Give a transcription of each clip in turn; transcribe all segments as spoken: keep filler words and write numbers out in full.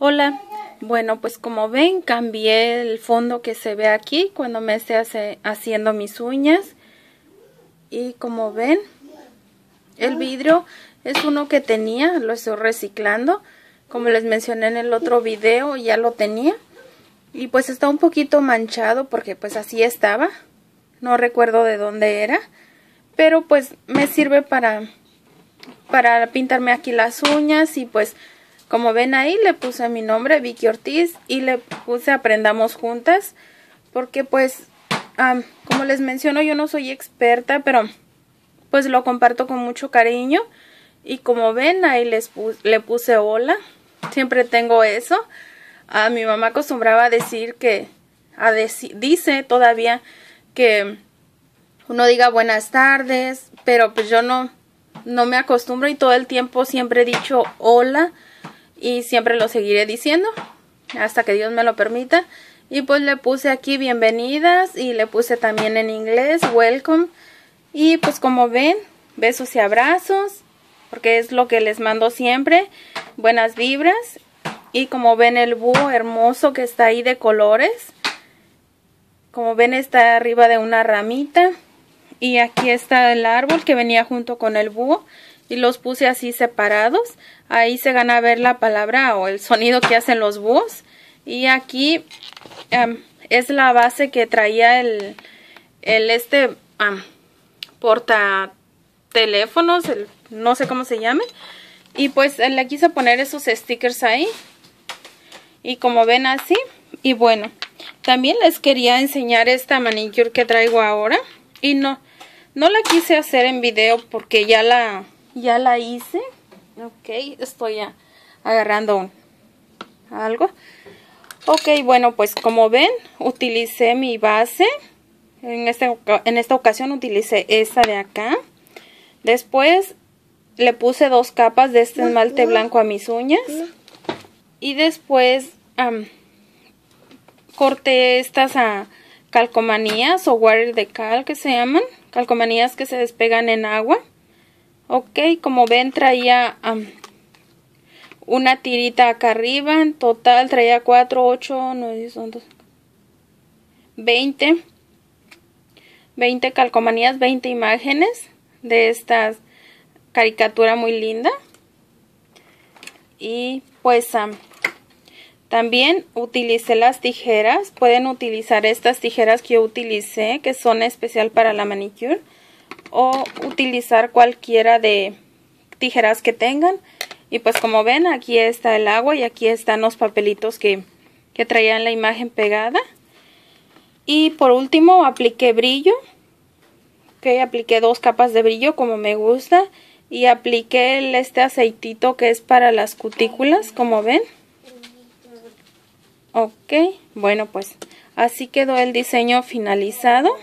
Hola, bueno, pues como ven cambié el fondo que se ve aquí cuando me esté hace, haciendo mis uñas. Y como ven, el vidrio es uno que tenía, lo estoy reciclando. Como les mencioné en el otro video, ya lo tenía. Y pues está un poquito manchado porque pues así estaba. No recuerdo de dónde era. Pero pues me sirve para, para pintarme aquí las uñas. Y pues como ven ahí le puse mi nombre, Vicky Ortiz. Y le puse Aprendamos Juntas. Porque pues, um, como les menciono, yo no soy experta, pero pues lo comparto con mucho cariño. Y como ven ahí les puse, le puse hola. Siempre tengo eso. A mi mamá acostumbraba a decir que, a deci dice todavía que uno diga buenas tardes, pero pues yo no, no me acostumbro y todo el tiempo siempre he dicho hola y siempre lo seguiré diciendo hasta que Dios me lo permita. Y pues le puse aquí bienvenidas y le puse también en inglés welcome. Y pues como ven, besos y abrazos, porque es lo que les mando siempre, buenas vibras. Y como ven el búho hermoso que está ahí de colores. Como ven está arriba de una ramita. Y aquí está el árbol que venía junto con el búho. Y los puse así separados. Ahí se gana a ver la palabra o el sonido que hacen los búhos. Y aquí um, es la base que traía el, el este um, porta teléfonos. El, no sé cómo se llame. Y pues le quise poner esos stickers ahí. Y como ven así, y bueno, también les quería enseñar esta manicure que traigo ahora. Y no, no la quise hacer en video porque ya la, ya la hice. Ok, estoy ya agarrando algo. Ok, bueno, pues como ven, utilicé mi base. En, este, en esta ocasión utilicé esta de acá. Después le puse dos capas de este esmalte blanco a mis uñas. Y después um, corté estas uh, calcomanías o water de cal que se llaman. Calcomanías que se despegan en agua. Ok, como ven traía um, una tirita acá arriba. En total traía cuatro, ocho, nueve, diez, once, veinte. veinte calcomanías, veinte imágenes de esta caricatura muy linda. Y pues um, también utilicé las tijeras. Pueden utilizar estas tijeras que yo utilicé, que son especial para la manicure. O utilizar cualquiera de tijeras que tengan. Y pues como ven, aquí está el agua y aquí están los papelitos que, que traían la imagen pegada. Y por último apliqué brillo. Ok, apliqué dos capas de brillo como me gusta. Y apliqué el, este aceitito que es para las cutículas, como ven. Ok, bueno pues así quedó el diseño finalizado.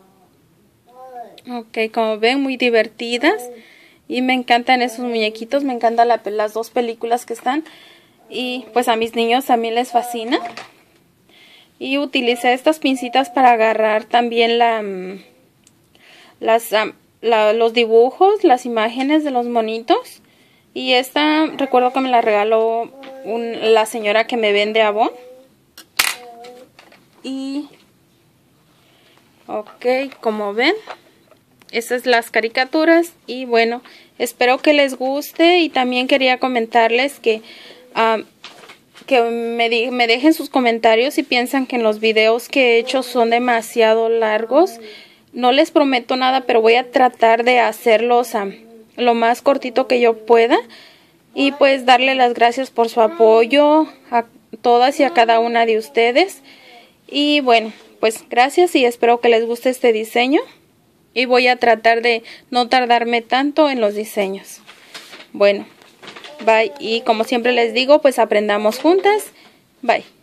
Ok, como ven, muy divertidas. Y me encantan esos muñequitos, me encantan la, las dos películas que están. Y pues a mis niños también les fascina. Y utilicé estas pincitas para agarrar también la, las, la, los dibujos, las imágenes de los monitos. Y esta, recuerdo que me la regaló un, la señora que me vende Avon. Y, ok, como ven, estas las caricaturas. Y bueno, espero que les guste. Y también quería comentarles que, um, que me, me dejen sus comentarios si piensan que en los videos que he hecho son demasiado largos. No les prometo nada, pero voy a tratar de hacerlos um, lo más cortito que yo pueda. Y pues darle las gracias por su apoyo a todas y a cada una de ustedes. Y bueno, pues gracias y espero que les guste este diseño. Y voy a tratar de no tardarme tanto en los diseños. Bueno, bye. Y como siempre les digo, pues aprendamos juntas. Bye.